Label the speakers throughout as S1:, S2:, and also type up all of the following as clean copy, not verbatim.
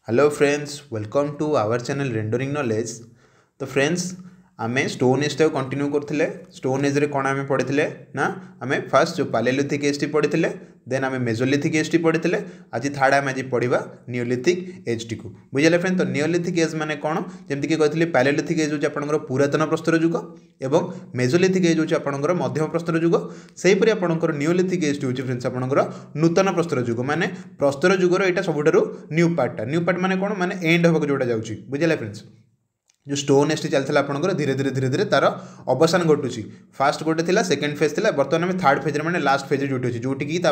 S1: Hello friends, welcome to our channel rendering knowledge. तो friends, आमे stone age time continue करथिले। Stone age रे कोन आमे पढ़िथिले ना, आमे फर्स्ट जो पैलेलिथिक एज टी पढ़िथिले, देन आमे मेसोलिथिक एज टी पढ़िथिले। आज थर्ड आमे आज पढ़िबा नियोलिथिक एज टी को। बुझिले फ्रेंड? तो नियोलिथिक एज माने कोन, जेमति कि कहथिले पैलेलिथिक एज होची आपनकर पुरातन प्रस्तर युग एवं मेसोलिथिक एज होची आपनकर मध्यम प्रस्तर युग। सेहि परि आपनकर नियोलिथिक एज टी होची फ्रेंड्स आपनकर नूतन प्रस्तर युग, माने प्रस्तर युगर एटा सबुठारु न्यू पार्ट माने कोन, माने एंड होबक जोटा जाउची। बुझिले फ्रेंड्स? जो स्टोन एज टी चलता आपंकर धीरे धीरे तार अवसान घटुची। फास्ट गोटे थिला, सेकेंड फेज थिला, बर्तमान आम थर्ड फेज माने लास्ट फेज जोटी अच्छी, जोटि कि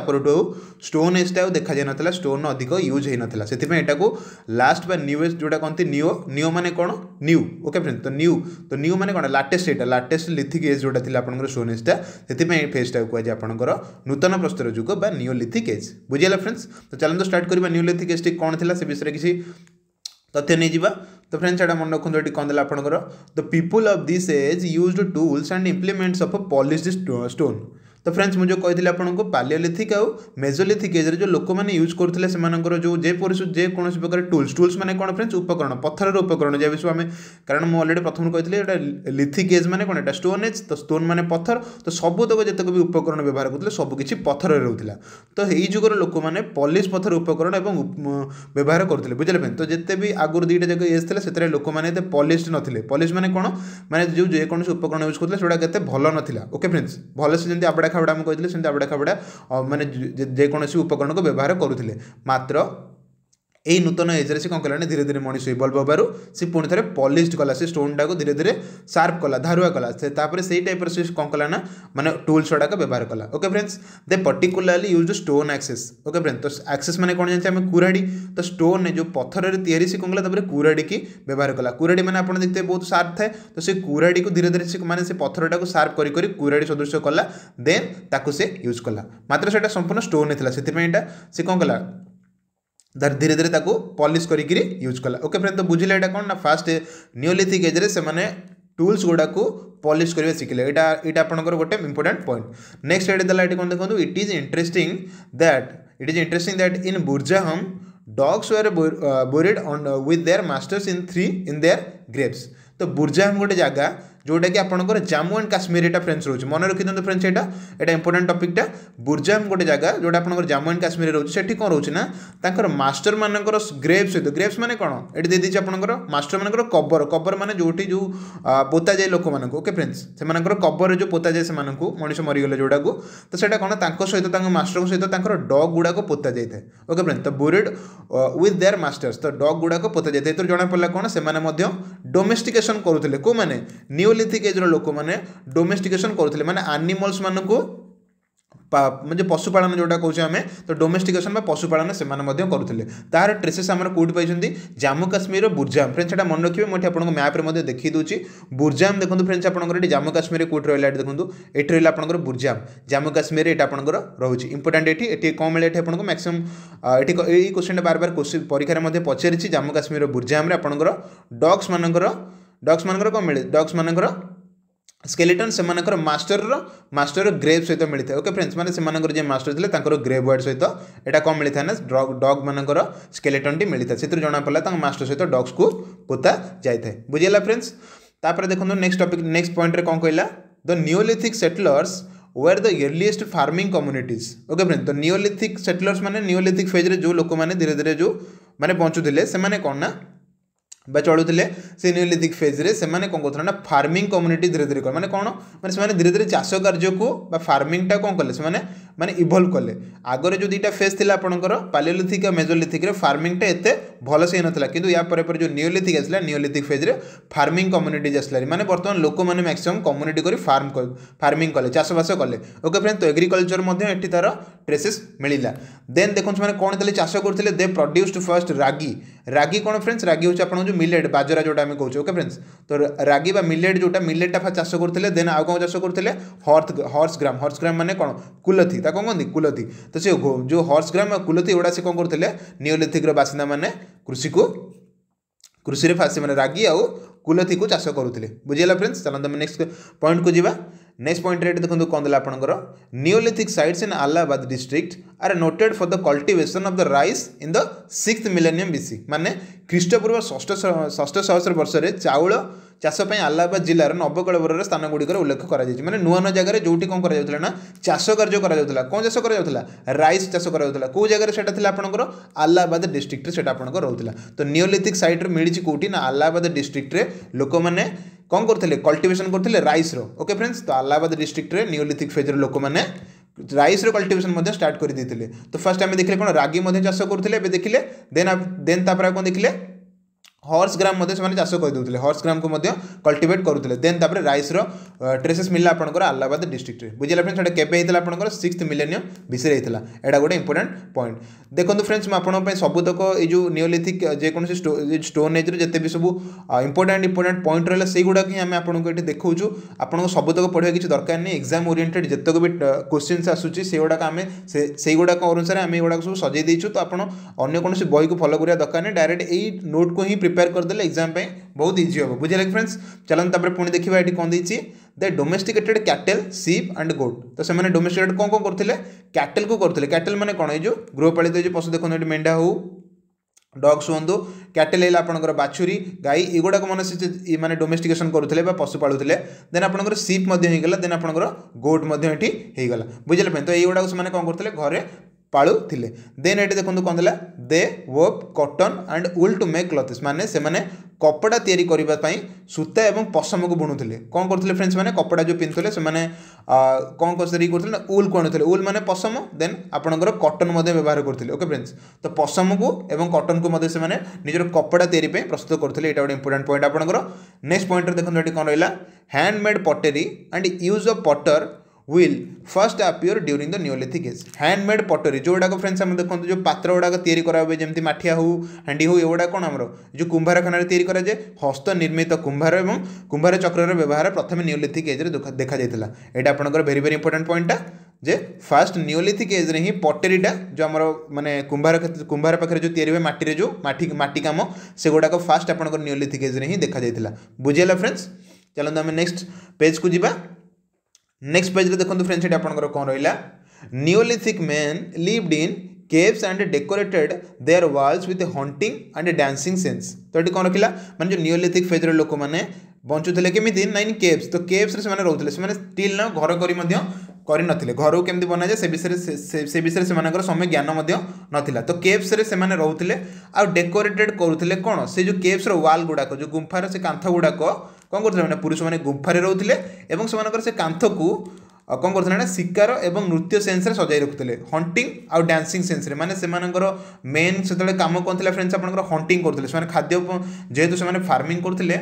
S1: स्टोन एज टा देखा जाए ना, स्टोन अधिक यूज हो नाला, से लास्ट बा न्यू एज जोटा कहते नियो। नियो माने कौन? न्यू। Okay friend? तो न्यू माने कौन? लाटेस्ट एटा लाटेस्ट लिथिक एज जोटा थिला आपंकर स्टोन एज टा, से फेज टा कहुए आपंकर नूतन प्रस्तर युग बा नियोलिथिक एज। बुझिगला फ्रेंड्स? तो चलते स्टार्ट करबा नियोलिथिक एज टी कौन थिला से विषय किसी तथ्य नहीं जावा। तो फ्रेंड्स एटा मन रखु ये कौन देला आपनकर, the people of this age used tools and implements of polished stone. तो फ्रेंड्स मुझे कही आपको पैलियोलिथिक आउ मेसोलिथिक एज जो लोक मैंने यूज करते जो जेकोसी प्रकार टूल्स माने कौन फ्रेंड्स? उपकरण, पत्थर उपकरण जहाँ विषय आम, कारण मुझे अलरेडी प्रथम कही लिथिक एज माने कौन? Stone age. तो स्टोन माने पत्थर, तो सबूतक जितक भी उपकरण व्यवहार करते सबकि पत्थर रोला। तो यही जुगर लोक मैंने पॉलिश पत्थर उपकरण और व्यवहार करते। बुझे? तो जिते भी आगुरी दुईटा जगह एज थे से लोक मैंने पॉलिश नथिले। पॉलिश माने कौन? माने जो जेकोसी उपकरण यूज करते सेटा केते भल नथिला। Okay friends? भल से जमी आबड़ा खाबड़ा आम कहते हैं आबड़ा खाबड़ा माने जेकोसी उपकरण को व्यवहार करुले। मात्र यही नूतन एज रे कौन कला धीरे धीरे मनीष इवल्व होबार सी पुणी थे पॉलिश्ड कला, से स्टोन टाक धीरे धीरे शार्प कला, धारुआ कला, से टाइप से कौन कला ना, माने टूल्स गुड़ाक व्यवहार कला। Okay friends? They particularly use stone axes. Okay friends? तो एक्सेस माने कौन जानते हैं? कुराड़ी। तो स्टोन जो पत्थर तैयारी से कौन कला कुराड़ी की व्यवहार कला। कुराड़ी माने आप देखते बहुत शार्प थाए, तो से कुराड़ी को धीरे धीरे माने से पत्थर टाक शार्प करी कुराड़ी सदृश कला, देन ताकू से यूज कला। मात्र से संपूर्ण स्टोन था, से कौन कला धीरे धीरे ताकू पॉलिश करी यूज कला। Okay friend? तो बुझिले एटा कौन ना, फास्ट नियोलिथिक एज रे से माने टूल्स गुड़ा को पॉलिश करवा शिखिले। यहाँ आपंकर गोटे इंपोर्टेंट पॉइंट। नेक्स्ट एड देला कौन देखो, it is interesting that in Burzahom dogs were buried with their masters in their graves. तो बुर्जाहम गोटे जगह जोटा कि आपंकर Jammu and Kashmir Etah friends रोचे, मन रखी दिखाते फ्रेंड्स, एटा इंपोर्टेंट टॉपिकटा। बुर्जाहम गोटे जगह जोटा आपंकर जम्मू एंड काश्मीर रोचे, सेठी कौन रोचे ना, तांकर मास्टर मानकर ग्रेव सहित, ग्रेव्स माने कौन ये दे आपंकर मास्टर मानकर कबर, कबर माने जोटी जो पोता जाए लोक मानक। Okay friends? से कबर जो पोता जाए से मनीष मरीगले जोड़ा को, तो सेटा कौन सहित मास्टर सहित डग गुड़ा को पोता जाए। Okay friends? तो बोरिड विथ देयर मास्टर्स, तो डग गुड़ा को पोता जाए। जना पड़ा कौन से डोमेस्टिकेशन करुले, को मैंने नियोलिथिक एज लोक मैंने डोमेस्टिकेशन करुले, माने एनिमल्स मानकू म्हणजे पशुपालन जोटा कौचे आम, तो डोमेस्टिकेशन पशुपालन से करुले। तार ट्रेसेस आम कौट पाई जम्मू काश्मीर बुर्जाहम। फ्रेंड्स एटा मन रखिए, मुझे आपको मैप रे देखी दूसरी। बुर्जाहम देखो फ्रेंड्स, आपंकर जम्मू काश्मीर कौट रहा देखो, ये रहा आपंकर बुर्जाहम जम्मू काश्मीर, ये आपंकर रोचे इंपोर्टेंट। ये कौन मिले आपको मैक्सिमम ये क्वेश्चन बार बार क्वेश्चन परीक्षा में पचारि, जम्मू काश्मीर बुर्जाहम आपंकर डग्स मानकर कौन मिले, डग्स मानकर स्केलेटन से मास्टर ग्रेव सहित मिलता है। Okay friends? माने से मास्टर थे ग्रेव वार्ड सहित एटा कौन मिलता है ना, डग मानकर स्केलेटन टी मिलता है, से जना पड़ा मास्टर सहित डग्स को पोता जाए। बुझेगा फ्रेंड्स? तापर देखो नेक्स्ट टॉपिक, नेक्स्ट पॉइंट रे कौन कहला, the Neolithic settlers were the earliest farming communities. Okay friend? तो नियोलिथिक सेटलर्स माने नियोलिथिक फेज रे जो लोक मैंने धीरे धीरे जो माने बंचुले से कौन ना चलुले, से नियोलिथिक फेज रे से कौन करते ना फार्मिंग कम्युनिटी धीरे धीरे कर, माने कौन माने धीरे धीरे चाष कार्य को फार्मिंग टा कौन कले से माने इवल्व कले। आगरे जो दुईटा फेज थिला आपनकर पैलियोलिथिक और मेसोलिथिक रे फार्मिंग टा एते भल से नथिला, किंतु या पर जो नियोलिथिक आसला, नियोलिथिक फेज रे फार्मिंग कम्युनिटीज आसला, माने वर्तमान लोक माने मैक्सिमम कम्युनिटी करी फार्मिंग कले, चाषबास कले। Okay friend? तो एग्रीकल्चर मध्ये एठी तार ट्रेसेस मिलिला। देन देखो माने कौन तले चाष करथिले, दे प्रोड्यूस्ड फर्स्ट रागी। रागी कौन फ्रेंड्स? रागी होची आपन जो मिलेट बाजरा जोटा आम कहूँ। Okay friends? तो रागी बा मिलेट जोटा मिलेटा फा चाष करते, देन आउ कौन चाष करते, हॉर्स ग्राम माने कौन कुलथी, कौन कहते कुलथी। तो से जो हॉर्स ग्राम और कुलथी गुड़ा से कौन करते नियोलिथिक बासिंदा माने कृषि फासी माने रागी आउ कुलथी को चाष करुले। बुझेगा फ्रेंड्स? चलते नेक्स्ट पॉइंट को जीवा। नेक्स्ट पॉइंट रे देखो कौन देला आपनकर Neolithic sites in Allahabad district are noted for the cultivation of the rice in the 6th millennium BC माने ख्रीष्टपूर्व षष्ठ सहस्र वर्ष रे चाउल चाष अलाहाबाद जिलार नवकलेवर स्थान गुड़िक उल्लेख कर माने नुआ नुआ जगह जो कौन कर चाष कार्य करा कौन चाष कर राइस चाष करा कौ जगह से आपंकर अलाहाबाद डिस्ट्रिक्ट से रोला तो नियोलिथिक साइट मिली कौटी ना अलाहाबाद डिस्ट्रिक्ट रे लोक मैंने कौन करते कल्टिवेशन करते राइस ओके फ्रेंड्स तो अलाहाबाद डिस्ट्रिक्ट रे नियोलिथिक फेज लोक मैंने राइस रो कल्टिवेशन स्टार्ट कर देते तो फर्स्ट आम देखिले कौन रागी चाष करते देखिले देन तापर कौन देखिले हॉर्स ग्राम चाष करदे हॉर्स ग्राम को कल्टिवेट करुले देन तापर राइस रो ट्रेसेस मिलला आपनकर अलाहाबाद डिस्ट्रिक्ट रे बुझिला फ्रेंड्स एटा केबे हेतला आपनकर 6th मिलेनियम बीसी रे हेतला एटा गोटे इंपोर्टेंट पॉइंट देखंतु फ्रेंड्स म आपन पे सबुतक ए जो नियोलिथिक जे कोनसी स्टोन एज रे जते भी सब इंपोर्टेंट पॉइंट रहला सेही गुडा कि हम आपन को एठी देखौछु आपन को सबुतक पढिया किछि दरकार नै एग्जाम ओरिएंटेड जतक भी क्वेश्चंस आसुछि से गुडा का हम सेही गुडा को अनुसार हम ए गुडा सब सजै देइछु तो आपन अन्य कोनसी बही को फॉलो करिया दरकार नै डायरेक्ट एई नोट को ही प्रिपेयर कर देले एग्जाम पे बहुत इजी हो बुझिले फ्रेंड्स चलन तापर पुणी देखिबा एठी कोन दैछि the domesticated cattle sheep and goat तो से माने डोमेस्टिकेटेड कोन कोन करथिले कैटल को करथिले कैटल माने कोन ए जो गृहपालित जो पशु देखो एठी मेंढा हो डॉग्स हुंदु कैटल है आपनकर बाछुरी गाई एगुडा को मन से माने डोमेस्टिकेशन करुथिले बा पशु पालुथिले देन आपनकर शीप मध्ये हे गेला देन आपनकर गोट मध्ये एठी हे गेला बुझिले फ्रेंड तो एगुडा को माने कोन करथिले घरे पालू थिले देन एटी देखो कौन देला they wove cotton and wool to make clothes माने से माने कपड़ा तैयारी करबा पई सूता एवं पशम को बुणुथिले कौन करथिले फ्रेंड्स माने कपड़ा जो पिनथले से माने कौन कसरी करथिले ना उल को आनुथिले उल माने पशम देन आपनकर कॉटन मध्ये व्यवहार करथिले ओके फ्रेंड्स तो पशम को एवं कॉटन को मध्ये से माने निजर कपड़ा तैयारी पई प्रस्तुत करथिले एटा इंपोर्टेंट पॉइंट आपनकर नेक्स्ट पॉइंट रे देखो एटी कोन रहला handmade pottery and use of potter will first appear during the Neolithic age handmade pottery जो गुड़ाक फ्रेंड्स हम देखते जो पात्र गुड़ाक तैयारी करा हुए जमी माठिया हो हांडी हो एगुड़ा कौन आमर जो कुंभारखाना तैयारी कराए हस्त निर्मित कुंभार और कुंभार चक्र व्यवहार प्रथम नियोलिथिक एज देखा जाता यहाँ आपंकर भेरी भेरी इंपोर्टेंट पॉइंटा जे फास्ट नियोलिथिक एज रे ही पटेरीटा जो आमर माने कुंभार पाखे जो तैयारी हुए माटी जो माटी काम से गुड़ाक फास्ट आपंकर नियोलिथिक एज रे ही देखा जाता बुझीगला फ्रेंड्स चलते आम नेक्स्ट पेज को जीवा नेक्स्ट पेज देखो फ्रेंड्स ये आपंकर कौन रहा Neolithic man lived in caves and decorated their walls with hunting and dancing scenes तो ये कौन रखिला माने जो नियोलिथिक फेज रे लोक माने बंचुले केमिति नाइन केव्स तो केव्स रे से रोते से स्टिल ना घर करी नथिले घर को केमती बना जाए से विषय से समय ज्ञान नाला तो केव्स रे से रोते आ डेकोरेटेड करुले कौन से जो केव्स रो वाल गुड़ाक जो गुंफार से कांथ गुड़ाक कौन करते मैंने पुरुष मैंने गुंफारे रोते से कांथ को कौन करते ना शिकार और नृत्य सेन्स रे सजाई रखुते हंटिंग आउ डांसिंग सेन्स रे माने सेमानकर मेन से काम कौन था फ्रेंड्स आप हंटिंग करते खाद्य जेहेतु से फार्मिंग करते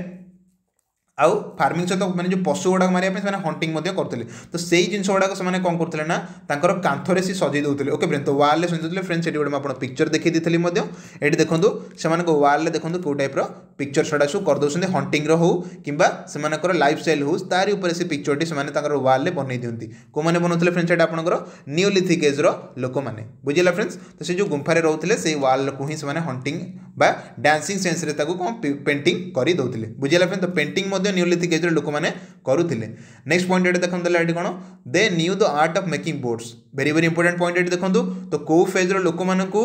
S1: आउ फार्मिंग सहित मैंने जो पशु गुड़ाक मारे से हंटिंग करते तो से जिन गुड़ाक से कौन करते ना कांथरे सी सजाई देते ओके फ्रेंड तो वाल में सजाई फ्रेंड्स ये गोटे पिक्चर देखी दी ये देखो से वाल देखो कौ टाइप पिक्चर छड़ा सब करदे हंटिंग हो कि लाइफ स्टाइल हो तारी उपर से पिक्चर से वाल बनई दिखती कौ मैंने बनाते फ्रेंड्स ये आपंकर नियोलिथिक एज रोक मैंने बुझीगला फ्रेंड्स तो से जो गुंफारे रोते से वाल को ही हंटिंग बा डांसिंग सेन्स रे कौन पेंटिंग कर दौले बुझीगला फ्रेंड्स तो पेंटिंग नियोलिथिक एज लोक मैंने करुले नेक्स्ट पॉइंट ये देखते ये कौन they knew the art of making boats very very important point ये देखो तो कौ फेज लोक मानू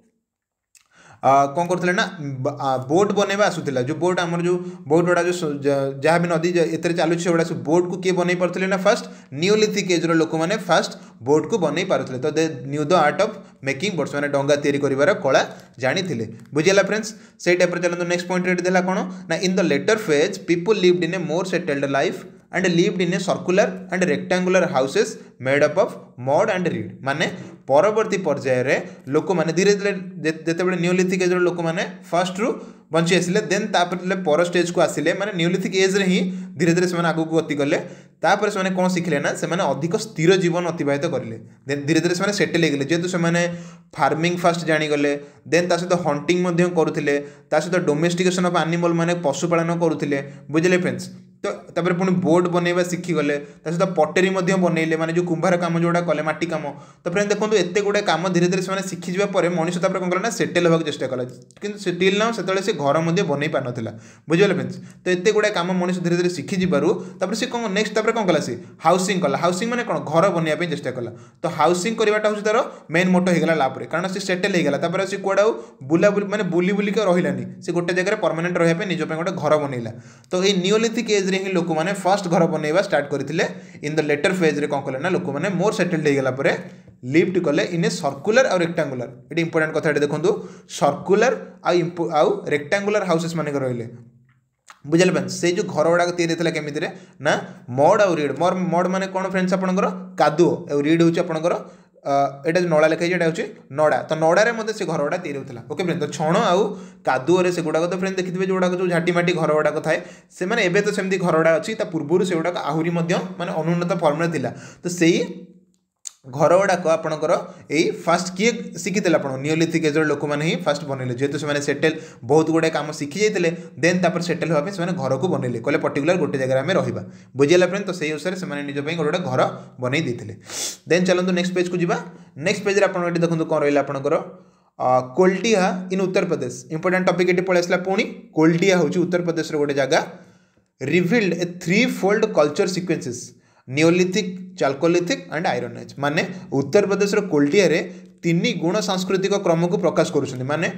S1: कौन करते ना बोट बनवा आसूला जो बोट आमर जो बोट गुड़ा जो जहाँ भी नदी एत चलुच्छे से गुड़ा सब बोट को किए बन पारे ना फास्ट नियोलिथिक एज लोक मैंने फास्ट बोट को बन पारे तो they knew the art of making boats मैंने डंगा तैयारी कर कला जानी बुझीगला फ्रेंड्स से टाइप चलते नेक्स्ट पॉइंट देला कौन ना in the later phase people lived in a more settled life and lived in a circular and rectangular houses made up of mud and reed माने परवर्ती पर्याय रे लोक माने धीरे धीरे जेतेबेले नियोलिथिक एज लोक माने फर्स्ट रु बंची आसिले देन तापर पर स्टेज को आसिले माने नियोलिथिक एज रे ही धीरे धीरे से आगू को गति कले तापर से कौन शिखिले ना से अधिक स्थिर जीवन अतिबाहित करें धीरे धीरे से सेटेल हो गले जेहेतु से फार्मिंग फास्ट जाणीगले देन ता सहित हंटिंग करुले सहित डोमेस्टिकेशन ऑफ एनिमल माने पशुपालन करुले बुझे फ्रेंड्स तो तापर पुणी बोर्ड बनैबा शिखिगले सहित पटेरी बनइले माने जो कुंभार काम जोड़ा कले माटी काम। तो फ्रेंड देखो एत गुड़ाए कम धीरे धीरे से शिखिजा मनुष्य कौन कला सेटेल होगा चेष्टा कला कि स्टिल ना से घर बन पार ना बुझे फ्रेंड्स। तो एत गुड़ाए कम मनुष्य धीरे धीरे शिखिजु सी कौन नेक्स्ट कौन कला सी हाउसिंग कला। हाउसिंग माने कौन घर बनवाई चेष्टा कला। तो हाउसिंग करवाटा हूँ तार मेन मोटो होगा लाभ कारण से सेटेल होगा सी कौड़ा बुला माने बुली बुलिक रही सी गोटे जगह परमानेंट रहा निज गोटे घर बनइला। तो ये नियोलिथिक एज रे ही लोक मैंने फर्स्ट घर बनइबा स्टार्ट करथिले। इन द लेटर फेज रे कौन कले ना लोक मैंने मोर सेटल्ड होगा पर लिफ्ट कले इन ए सर्कुलर और रेक्टांगुलर। ये इंपोर्टेंट कथा देखो सर्कुलर आउ रेक्टांगुलर हाउसेस मान रही बुझे फ्रेंड्स। से जो घर गुड़ाक या केमिति ना मड आउ रीड मड माने कौन फ्रेंड्स आपंकर कादुओ रीड हूँ आपंकर एटा जो नड़ा लिखाई हूँ नड़ा। तो नड़ारे मध्य से घर गुड़ा तैयारी होता ओके फ्रेंड। तो छण आउ कादुओ से गुड़ाक तो फ्रेंड देखिए जो गुड़ाक जो झाटीमाटी घर गुड़ाक थाए से मैंने एबे तो सेमती घर गुड़ा अच्छी पूर्व से गुड़ाक आहरी माने अनुन्नत फर्म थिला। तो सही घर गुड़ाक आपणकर यही फास्ट किए शिखी आप नियोलिथिक एज लोक मैंने ही फास्ट बनइले जेहेतु से सेटेल बहुत गुड़ाए कम शिखी जाते देन तापर सेटेल होगा से घर को बनइले कहले पर्टिकुलर गोटे जगह आम रहा बुझेगा फ्रेंड। तो सही अनुसार से निज गोटे घर बनई देते। देन चलते नेक्स्ट पेज को जीवा। नेक्स्ट पेज आप देखो कौन रहा आपंकर कोल्टिया इन उत्तर प्रदेश। इंपोर्टेंट टॉपिक ये पलि आसला पुणी कोल्टिया हूँ उत्तर प्रदेश गोटे जगह revealed a 3-fold culture sequences Neolithic Chalcolithic and iron age. माने उत्तर प्रदेश कोल्टिया रे 3 गुण सांस्कृतिक क्रम को प्रकाश करुछन्ति। माने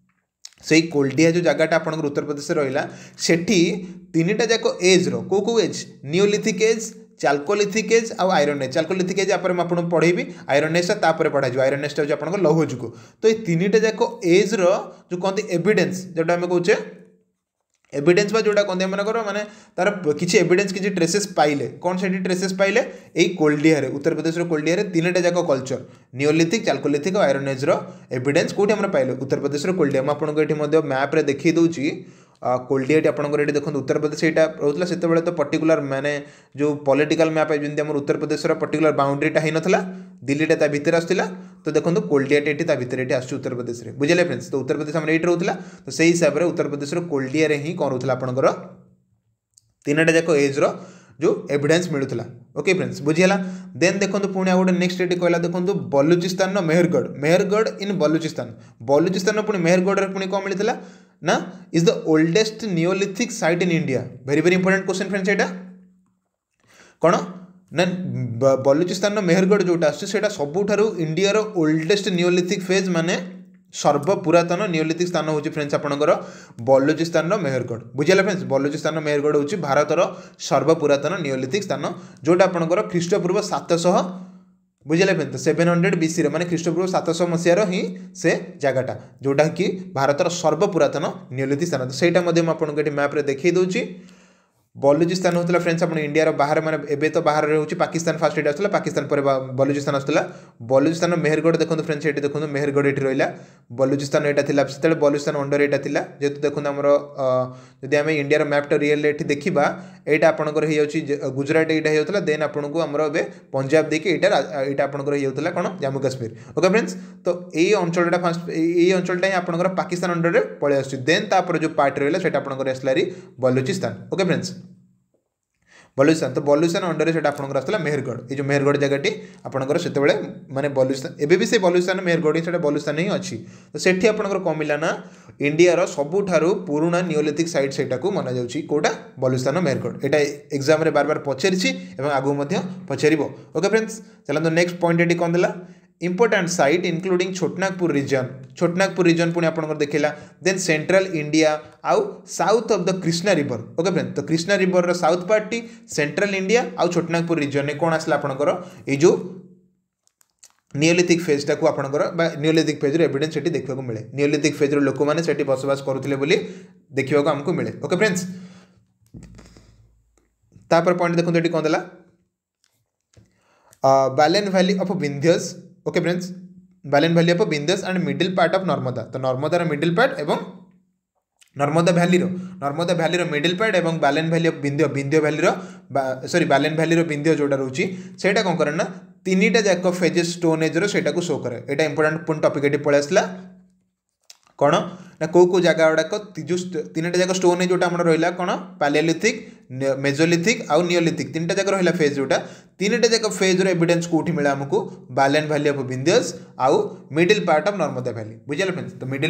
S1: से कोल्टिया जो जगह आपन उत्तर प्रदेश रहा सेठी 3टा जाक एज रो को age Neolithic age Chalcolithic age आउ आयरन एज। चाल्कोलिथिक एज आप पढ़ेबी आयरन एज तापर पढ़ा आयरन एज हूँ आप लौह जुग। तो ये 3टा जाक एज रो जो कहते एविडेंस जोटा आम कहे एविडेंस बा जोड़ा कहते मनकर माने तार किसी एविडेंस किसी ट्रेसेस पाइले कौन से ट्रेसेस पाइले यही कोल्डिया रे उत्तर प्रदेश कोल्डिया 3टा जाक कल्चर नियोलिथिक चाल्कोलिथिक और आयरन एज रो एविडेंस कौटी आम पाइले उत्तर प्रदेश कोल्डिया। मुझे ये मैप रे देखी दूची कोल्डिया आपंकर ये देखो उत्तर प्रदेश यहाँ रोला से तो पर्टिकुलर माने जो पॉलिटिकल मैप जमी आम उत्तर प्रदेश पर्टिकुलर बाउंड्रीटा हो नाला दिल्लीटा भितर आसला। तो देखो कोल्डियाटा ये भितर ये आस उत्तर प्रदेश में बुझे फ्रेंड्स। तो उत्तर प्रदेश आम ये रोला तो से हिसाब से उत्तर प्रदेश कोल्डिया ही कौन रोला आपंकर 3टा जाक एज रो जो एविडेंस मिलूला ओके फ्रेंड्स बुझीगला। देन देखो पुणी गोटे नेक्स्ट ये कहला देखो बलुचिस्तान मेहरगढ़ मेहरगढ़ इन बलुचिस्तान पुणी मेहरगढ़ पुणी कौन मिलता ना is the oldest Neolithic site in India. Very very important question friends एटा कौन ना बलुचिस्तान मेहरगढ़ जोटा आसा सबुठारु इंडिया रो ओल्डेस्ट नियोलिथिक फेज माने सर्वपुरातन नियोलिथिक स्थान हूँ फ्रेंड्स आपंकर बलुचिस्तान मेहरगढ़ बुझेगा फ्रेंड्स। बलुचिस्तान मेहरगढ़ हूँ भारतर सर्वपुरातन नियोलिथिक स्थान जोटा आपंकर ख्रीष्टपूर्व 700 बुझे फ्रेंड्स 700 BC माने ख्रीष्टपूर्व 700 मसीहार ही से जगटा जोटा कि भारतर सर्वपुरातन नियोलिथिक स्थान। तो सहीटा आपको मैप रे देखी दूची बलुचिस्तान होता फ्रेंड्स आप इंडिया बाहर माने एबे तो बाहर हो पाकिस्तान फास्ट ये आसला पाकिस्तान पर बलुचिस्तान आसला। बलुचिस्तान मेहरगढ़ देखो फ्रेंड्स ये देखो मेहरगढ़ ये रहा बलुचिस्तान यहाँ था से बलुचिस्तान अंडर यहाँ था जेहेतु देखो आमर जदि आम इंडिया मैपटा रियल ये देखा यहाँ आपंकर हो गुजरात यहाँ होता देन आपको आमर ए पंजाब देखिए यहाँ आपंकर होता कौन जम्मू काश्मीर ओके फ्रेंड्स। तो यही अंचलटा फास्ट यही अंचलटा ही आपंकर पाकिस्तान अंडर में पलि आस देन तापर जो पार्ट रहा है आपंकर आसला बलुचिस्तान ओके फ्रेंड्स बलुचिस्तान। तो बलुचिस्तान अंडर से आपंकर आसला मेहरगढ़ ये जो मेहरगढ़ जगह आपंकर से माने बलुचिस्तान एबे भी से बलुचिस्तान मेहरगढ़ से बलुचिस्तान ही अच्छी। तो सेठी आपंकर कौन मिला ना इंडिया सबुठारु पुराना नियोलिथिक साइट से मना जाउची कोटा बलुचिस्तान मेहरगढ़। यहाँ एग्जाम रे बार बार पचारि आगू पचार ओके फ्रेंड्स। चलते नेक्स्ट पॉइंट ये कौन देला important site including Chotanagpur region पुणी आप देखला। देन सेंट्रल इंडिया आउ south of the Krishna river okay friend. तो कृष्णा रिवर साउथ पार्ट टी सेंट्रल इंडिया आउ छोटनागपुर रीजन में कौन आसला आपंकर ये जो नियोलिथिक फेज टाक आपंकर नियोलिथिक फेज एविडेंस से देखा मिले नियोलिथिक फेज लोक मैंने बसवास करुले देखा आमको मिले ओके फ्रेंड्स। तापर पॉइंट देखो ये कौन देला Belan valley of Vindhyas okay friends Belan valley of Vindhyas and middle part of Narmada. तो नर्मदार मिडिल पार्ट एवं नर्मदा भैली मिडिल पार्ट एवं Belan valley of Vindhya valley sorry Belan valley Vindhya जोटा रोची सेटा कौन करे ना 3टा जाक फेजेस स्टोन एज रो सेटा को शो करे। एटा इंपोर्टेंट पुन टॉपिक ये पळे आसला कौन ना को जगह गुड़ाक जो तीन टा जाक स्टोन है जोटा रहा कौन पैलियोलिथिक मेजोलिथिक आउ नियोलिथिक तीन टा जाक रहा फेज जोटा तीन टा जाक फेज एविडेंस कौटी मिले आमको बालेन वैली ऑफ विंध्यस आउ middle part of Narmada valley बुझे फ्रेंड्स। तो middle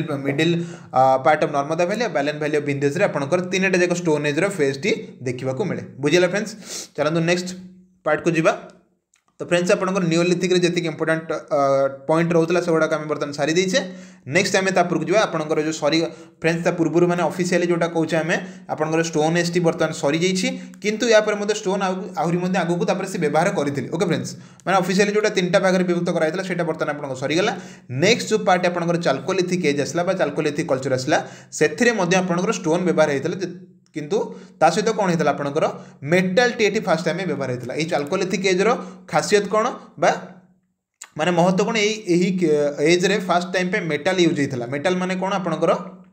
S1: part of Narmada valley और बालेन वैली ऑफ विंध्यस आपंकर तीन टा जाक स्टोनेज फेज टी देखा मिले बुझे फ्रेंड्स। चलते नेक्स्ट पार्ट को जीवा। तो फ्रेंड्स आपंकर नियोलिथिक जी इंपोर्टाट पॉइंट रोला से गुड़ाक आम बर्तमान सारी देचे। नेक्स्ट आम तापूर्व जावा आपंकर जो सरी फ्रेंड्स ता पूर्व मैंने ऑफिशियली जोटा कहूँ आम आपंकर स्टोन एज टी बर्तमान सरी जाइए किंतु या पर स्टोन आहरी आगू से व्यवहार करते ओके फ्रेंड्स मैंने ऑफिशियली जोटा तीन टा भाग विभक्त कराइला सेटा बर्तमान आपन सरीगला। नेक्स्ट जो पार्ट आपंकर चाल्कोलिथिक एज आसला चाल्कोलिथिक कल्चर आसला से आपंकर स्टोन व्यवहार होता किंतु ता सहित कौन होता आपंकर मेटाल टी ये फास्ट टाइम व्यवहार होता है। चाल्कोलिथिक एज्र खासियत कौन बा माने महत्व कौन यही एज रे फास्ट टाइम पे मेटाल यूज होता मेटाल माने कौन आपंकर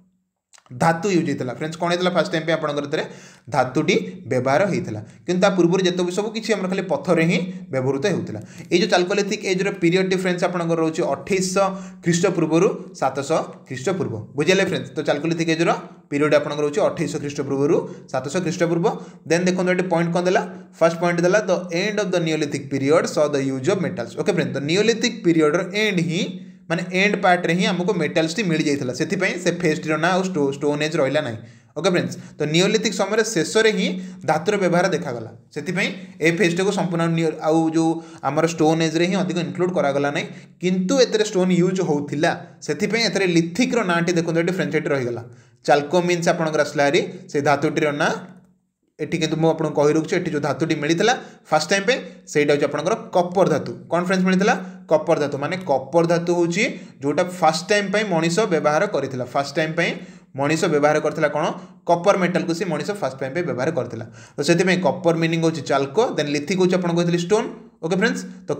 S1: धातु यूज होता फ्रेंड्स कौन होता फास्ट टाइम पे आपंकर धातुटी व्यवहार होता किंतु पूर्व जिते भी सब किसी खाली पत्थर ही व्यवहृत होता। ये जो चाल्कोलिथिक एज्र पीरियड टी फ्रेंड्स आपंकर रोचे 2800 ख्रीष्टपूर्व 700 ख्रीष्टपूर्व बुझे फ्रेंड्स। तो चाल्कोलिथिक एज्र पीरियड आपंकर रोचे 2800 ख्रीष्टपूर्व 700 ख्रीष्टपूर्व। देन देखो ये पॉइंट कौन देला फर्स्ट पॉइंट देला the end of the Neolithic period saw the use of metals okay friends. तो नियोलिथिक पीरियड एंड ही माने एंड पार्ट रे ही हमको मेटल्स टी मिल जाइथिला से फेज टी ना स्टोन एज रहिला नाही ओके फ्रेंड्स। तो नियोलिथिक समय शेष में ही धातुर व्यवहार देखागला से ए फेज को संपूर्ण आउ जो आमर स्टोन एज रे ही अधिक इनक्लूड करागला नहीं किंतु एतरे स्टोन यूज होउथिला से लिथिक रो नाटी देखो ये फ्रेंड्स ये रहीगला चाल्को मीन्स आपंकर आसला हारी से धातुटीर ना एटी किंतु मु आपन कहि रुछि एटी जो धातुटी मिलितला फर्स्ट टाइम पे सेटा होछि आपनकर कॉपर धातु कौन फ्रेंड्स मिलितला कॉपर धातु माने कॉपर धातु होछि जोटा फर्स्ट टाइम पे मनीष व्यवहार करथिला फर्स्ट टाइम पे मनीष व्यवहार करथिला कोन कॉपर मेटल को सी मनीष फर्स्ट टाइम पे व्यवहार करथिला। तो सेति में कॉपर मीनिंग होछि चाल्को देन लिथिक होछि आपन कहथिले स्टोन ओके फ्रेंड्स। तो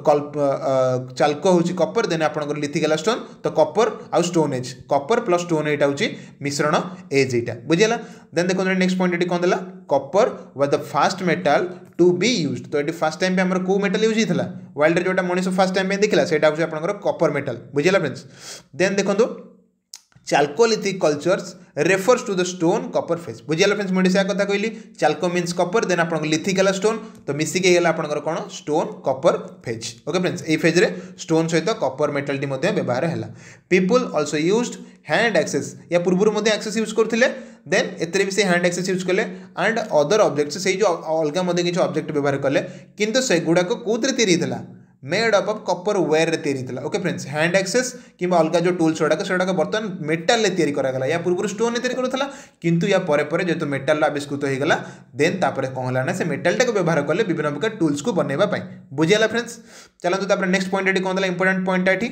S1: चाल्को होछि कॉपर देन आपन लिथिक हला स्टोन तो कॉपर आउ stone age copper plus stone एटा होछि मिश्रण एज एटा बुझिला। देन देखो नेक्स्ट पॉइंट एटी कोन देला copper was the first metal to be used. तो ये फर्स्ट टाइम पे हमर को मेटल यूज होता वर्ल्ड जोटा मनीष फर्स्ट टाइम पे देखला सेटा होछि आपनकर कॉपर मेटल बुझिला फ्रेंड्स। देन देखो Chalcolithic cultures refers to the stone copper phase बुझिला फ्रेंड्स मुझे कथा कहली चाल्को मीन्स कॉपर देन आपन लिथिक हला स्टोन तो मिसिक हेला आपनकर कोन stone copper phase okay friends. ए फेज रे स्टोन सहित कॉपर मेटल टी मध्ये व्यवहार हैला। People also used hand axes या पूर्व मध्ये एक्सेस यूज करथिले देन एतरे भी से हैंड एक्सेस यूज कले एंड अदर ऑब्जेक्ट्स से जो अलगा मध्ये किछ ऑब्जेक्ट व्यवहार कले किंतु से गुडा को कोतरे तैयारी थिला made up of copper ware रे तैयारी थिला ओके फ्रेंड्स। हैंड एक्सेस किबा अलगा जो टूल्स सेटा बर्तमान मेटल ले तैयारी करा गला या पूर्व स्टोन तैयारी करथला किंतु या परे परे जेतो मेटल आविष्कृत हो गला देन तापर कोन हला ना से मेटल टा को व्यवहार करले विभिन्न प्रकार टूल्स को बनेबा पई बुझियाला फ्रेंड्स। चलंतु तापर नेक्स्ट पॉइंट एटी कोन दला इंपोर्टेंट पॉइंट एटी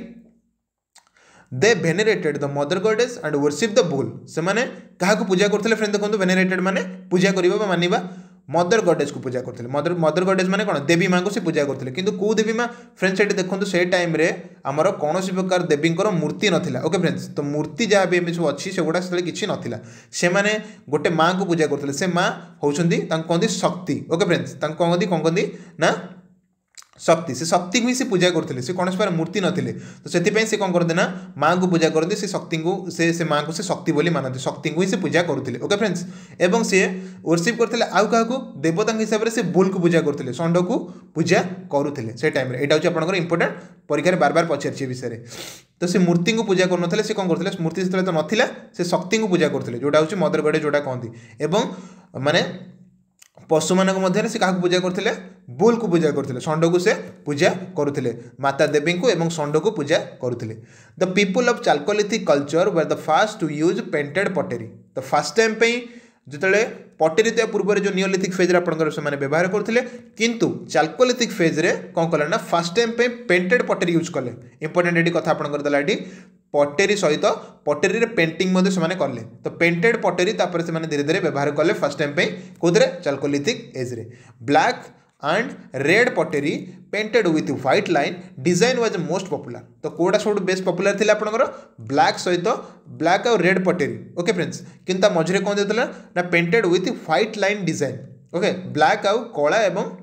S1: they venerated the mother goddess and worship the bull से माने काहा को पूजा करथले फ्रेंड देखो वेनेरेटेड माने पूजा करबा मानिबा मदर गॉडेस को पूजा करते मदर गॉडेस माने कौन देवी माँ को से पूजा करते किंतु कौ देवी माँ फ्रेंड्स ये देखो से टाइम रे आमर कौन प्रकार देवी मूर्ति नाला ओके फ्रेंड्स। तो मूर्ति जहाँ भी सब अच्छी से गुड़ा से किसी नाला से माने गोटे माँ को पूजा करते से माँ होती कहते शक्ति ओके फ्रेंड्स कौन कहती ना शक्ति से शक्ति को ही से पूजा करते से कौन पर मूर्ति नथिले तो से कौन करते ना माँ को पूजा करते से शक्ति को से माँ को से शक्ति बोली मानते शक्ति को ही से पूजा करते ओके फ्रेंड्स। एवं से वर्शिप करते आउ क्या देवता हिसाब से बुल को पूजा करते षंड को पूजा करुले से टाइम यहाँ हूँ आपंकर इंपोर्टेंट परीक्षा बार बार पचार विषय तो से मूर्ति को पूजा करुले से कौन करते मूर्ति से तो नाला से शक्ति को पूजा करते जोटा हूँ मदर गॉड जोटा कहती एवं माने पशु मान मध्य से क्या पूजा करते बुल को पूजा करते षंड को से पूजा करुले माता देवी को एवं षंड को पूजा करुले। The people of Chalcolithic culture were the first to use painted pottery. तो फर्स्ट टाइम पे जिते पटेरी तो पूर्व जो नियोलिथिक फेज आपंकर से व्यवहार करते किंतु चाल्कोलिथिक फेज रे कौन कले ना फर्स्ट टाइम पे पेंटेड पटेरी यूज कले इंपोर्टेंट ये कथा आपंकर दला पटेरी सहित पटेरी रे पेंटिंग मध्य से कले तो पेंटेड पटेरी तापर से धीरे धीरे व्यवहार कले फर्स्ट टाइम पे कोदरे चाल्कोलिथिक एज रे। Black and red pottery painted with white line design was most popular. तो कोड़ा सब बेस्ट पॉपुलर थिला आपनकर ब्लैक सहित ब्लैक और रेड पटेरी ओके फ्रेंड्स किंतु मझरे कौन देतला ना painted with white line design okay black आउ कला एवं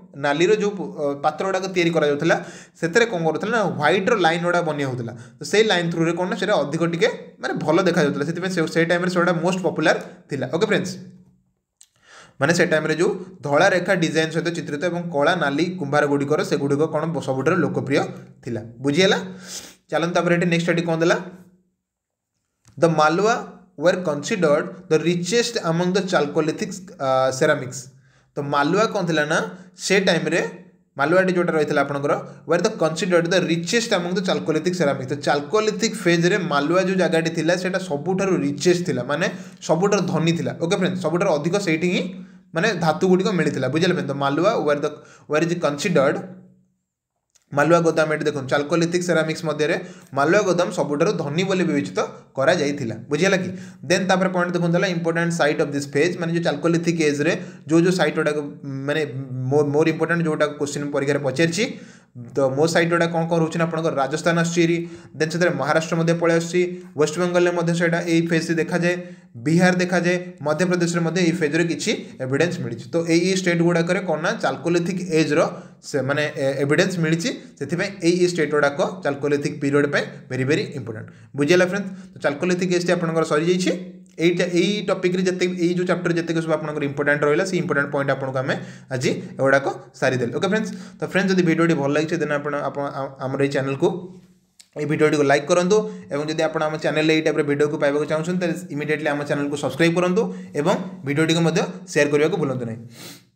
S1: नालीर जो पात्र गुड़ाक तैयारी कराला से कौन करूला ना ह्वाइट्र लाइन गुड़ा बनिया होता तो से लाइन थ्रू कौन ना अधिक टे माने भल देखा से टाइम से मोस्ट पॉपुलर थिला ओके फ्रेंड्स माने से टाइम जो धला रेखा डिजाइन सहित चित्रित और कला नाली कुंभार गुड़िकर से गुड़िक कौन सबुठ लोकप्रिय थिला बुझीगला चलते नेक्स्ट स्टडी कौन देला the Malwa were considered the richest among the Chalcolithic ceramics तो मालवा कौन थिला ना से टाइम रे मालवाटी जोटा रही है आपंकर were the considered the richest among the Chalcolithic ceramics तो चाल्कोलिथिक फेज रे मालवा जो जगह थिला सेटा सबुठारु रिचेस्ट थिला माने सबुठारु धनी थिला ओके फ्रेंड्स सबुठारु अधिक सेठी ही माने धातु गुड़िक मिलता बुझे तो Malwa were is considered Malwa गोदाम ये देखो चाल्कोलिथिक सेरामिक्स मध्य मालवा गोदाम सबुठारु धनी बोली विवेचित करा जाइथिला बुझिला कि देन तापर पॉइंट देखो important site of this phase माने जो चाल्कोलिथिक एज रे जो साइट गुड़ा माने मोर इंपोर्टेंट जोटा क्वेश्चन परीक्षा पचारि तो मो साइट गुड़ा कौन कौन रोचे आप राजस्थान आसरी देन से महाराष्ट्र पलि आस वेस्ट बेंगल से फेज से देखा जाए बिहार देखा जाए मध्य प्रदेश में फेज रे किसी एविडेंस मिली तो यही स्टेट गुड़ाक कौन ना चाल्कोलिथिक एज रो माने एविडेंस मिली से स्टेट गुड़ाक चाल्कोलिथिक पीरियड पे वेरी वेरी इंपोर्टेंट बुझेगा फ्रेंड्स तो चाल्कोलिथिक एज आपंकर सरी जाइए यही टॉपिक रे जते यही जो चैप्टर जते सब आपनकर इंपोर्टेंट रहिला से इंपोर्टेंट पॉइंट आपन को हमें आज एगुड़ा को सारी देल ओके फ्रेंड्स तो फ्रेंड्स यदि वीडियो भल लगे देन आमर ये चैनल को ये वीडियो को लाइक करूँ और जब आप आम चैनल ये टाइप वीडियो को पाइबा चाहूँ इमिडिएटली आम चैनल को सब्सक्राइब करूँ और वीडियो को शेयर करने को भूलु नहीं।